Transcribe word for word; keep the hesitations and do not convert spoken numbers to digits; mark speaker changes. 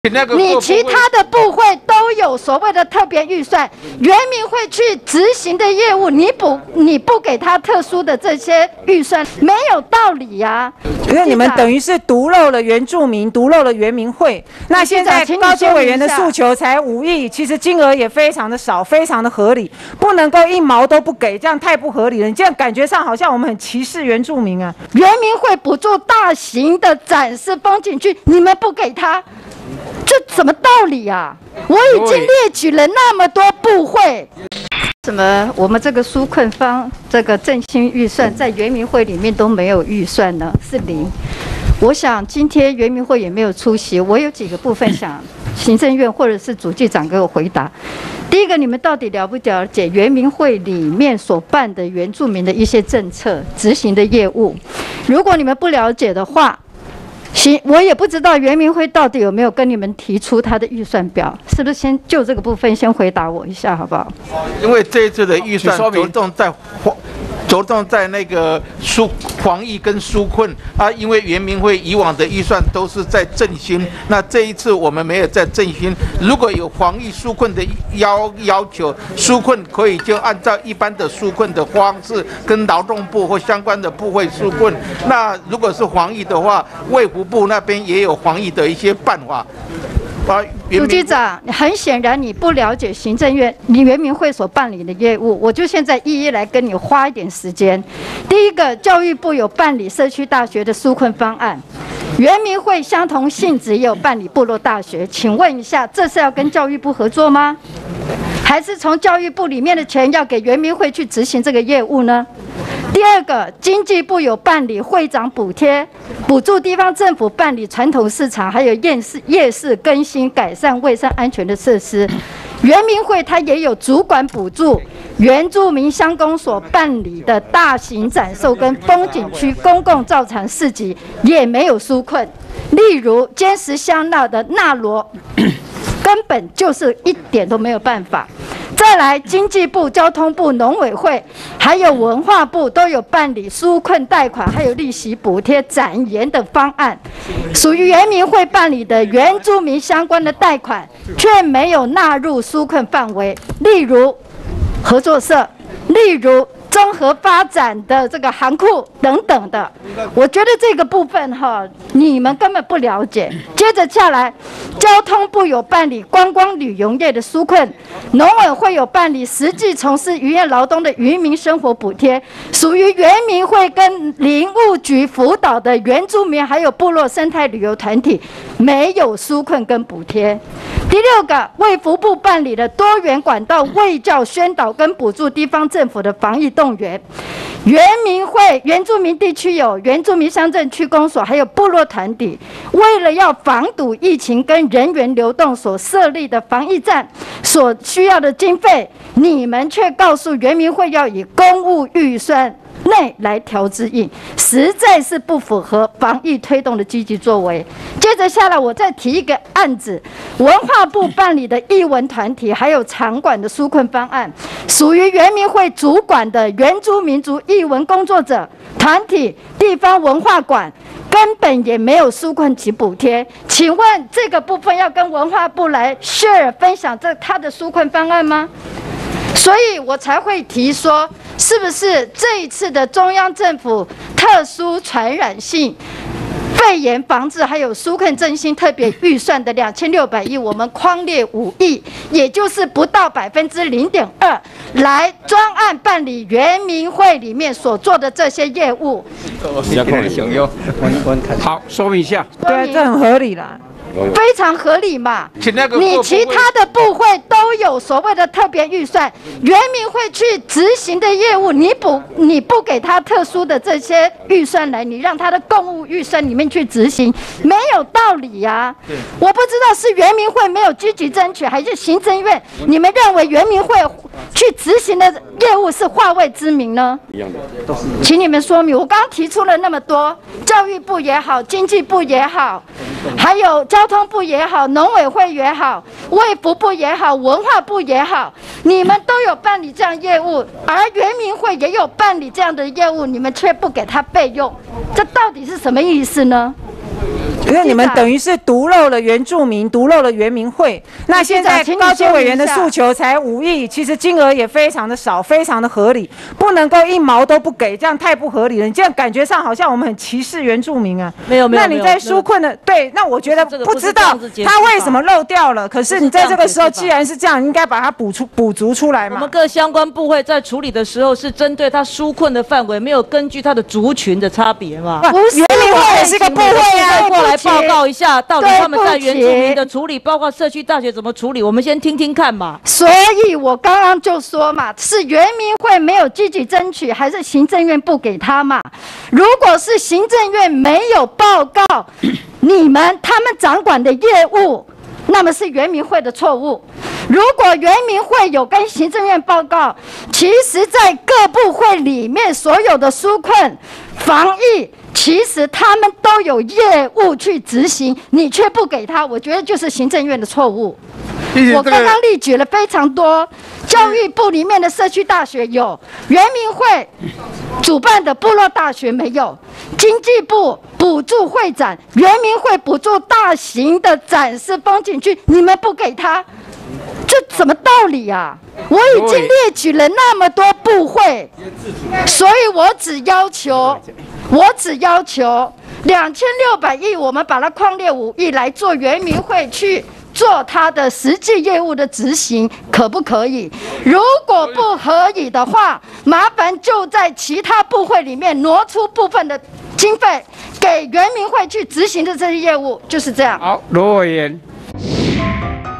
Speaker 1: 你其他的部会都有所谓的特别预算，原民会去执行的业务，你不你不给他特殊的这些预算，没有道理呀、啊。
Speaker 2: 因为你们等于是独漏了原住民，独漏了原民会。那现在高阶委员的诉求才五亿，其实金额也非常的少，非常的合理，不能够一毛都不给，这样太不合理了。你这样感觉上好像我们很歧视原住民啊。
Speaker 1: 原民会补助大型的展示风景区，你们不给他。这什么道理啊？我已经列举了那么多部会，什么我们这个纾困方这个振兴预算在原民会里面都没有预算呢，是零。我想今天原民会也没有出席，我有几个部分想行政院或者是主计长给我回答。第一个，你们到底了不了解原民会里面所办的原住民的一些政策执行的业务？如果你们不了解的话，行，我也不知道原民会到底有没有跟你们提出他的预算表，是不是先就这个部分先回答我一下，好不好？
Speaker 3: 因为这一次的预算着重在着重在那个纾防疫跟纾困啊，因为原民会以往的预算都是在振兴，那这一次我们没有在振兴。如果有防疫纾困的要要求，纾困可以就按照一般的纾困的方式，跟劳动部或相关的部会纾困。那如果是防疫的话，卫福部那边也有防疫的一些办法。
Speaker 1: 主机长，很显然你不了解行政院你原民会所办理的业务，我就现在一一来跟你花一点时间。第一个，教育部有办理社区大学的纾困方案，原民会相同性质也有办理部落大学，请问一下，这是要跟教育部合作吗？还是从教育部里面的钱要给原民会去执行这个业务呢？第二个，经济部有办理会长补贴，补助地方政府办理传统市场还有夜市夜市更新改善卫生安全的设施。原民会它也有主管补助原住民乡公所办理的大型展售跟风景区公共照常市集，也没有纾困。例如尖石乡那的纳罗，根本就是一点都没有办法。再来，经济部、交通部、农委会，还有文化部都有办理纾困贷款，还有利息补贴、展延的方案，属于原民会办理的原住民相关的贷款，却没有纳入纾困范围。例如合作社，例如综合发展的这个行库等等的，我觉得这个部分哈，你们根本不了解。接着下来，交通部有办理观光旅游业的纾困，农委会有办理实际从事渔业劳动的渔民生活补贴，属于原民会跟林务局辅导的原住民还有部落生态旅游团体，没有纾困跟补贴。第六个，卫福部办理了多元管道卫教宣导跟补助地方政府的防疫动员。原民会原住民地区有原住民乡镇区公所，还有部落团体，为了要防堵疫情跟人员流动所设立的防疫站所需要的经费，你们却告诉原民会要以公务预算内来调支应，实在是不符合防疫推动的积极作为。接着下来，我再提一个案子，文化部办理的艺文团体还有场馆的纾困方案，属于原民会主管的原住民族艺文工作者团体地方文化馆，根本也没有纾困及补贴。请问这个部分要跟文化部来 share 分享这他的纾困方案吗？所以我才会提说，是不是这一次的中央政府特殊传染性肺炎防治还有纾困振兴特别预算的两千六百亿，我们匡列五亿，也就是不到百分之零点二，来专案办理原民会里面所做的这些业务。
Speaker 4: 好，说明一下。
Speaker 2: 对，这很合理啦。
Speaker 1: 非常合理嘛，你其他的部会都有所谓的特别预算，原民会去执行的业务，你不你不给他特殊的这些预算来，你让他的公务预算里面去执行，没有道理呀、啊。我不知道是原民会没有积极争取，还是行政院你们认为原民会去执行的业务是化为之名呢？一样的，都是。请你们说明，我刚刚提出了那么多，教育部也好，经济部也好，还有交通部也好，农委会也好，卫福部也好，文化部也好，你们都有办理这样业务，而原民会也有办理这样的业务，你们却不给他备用，这到底是什么意思呢？
Speaker 2: 因为你们等于是独漏了原住民，独漏了原民会。那现在高阶委员的诉求才五亿，其实金额也非常的少，非常的合理，不能够一毛都不给，这样太不合理了。你这样感觉上好像我们很歧视原住民啊。
Speaker 4: 没有没有。
Speaker 2: 那你在纾困的对，那我觉得不知道他为什么漏掉了。可是你在这个时候，既然是这样，应该把它补出补足出来嘛。
Speaker 4: 我们各相关部会在处理的时候，是针对他纾困的范围，没有根据他的族群的差别嘛？
Speaker 2: 不是，原民会也是一个部会啊。
Speaker 4: 过来报告一下，到底他们在原住民的处理，包括社区大学怎么处理，我们先听听看嘛。
Speaker 1: 所以我刚刚就说嘛，是原民会没有积极争取，还是行政院不给他嘛？如果是行政院没有报告你们他们掌管的业务，那么是原民会的错误。如果原民会有跟行政院报告，其实在各部会里面所有的纾困、防疫，其实他们都有业务去执行，你却不给他，我觉得就是行政院的错误。我刚刚列举了非常多，教育部里面的社区大学有，原民会主办的部落大学没有，经济部补助会展，原民会补助大型的展示风景区，你们不给他，这什么道理啊？我已经列举了那么多部会，所以我只要求，我只要求两千六百亿，我们把它框列五亿来做原民会去做它的实际业务的执行，可不可以？如果不可以的话，麻烦就在其他部会里面挪出部分的经费给原民会去执行的这些业务，就是这样。
Speaker 5: 好，罗委员。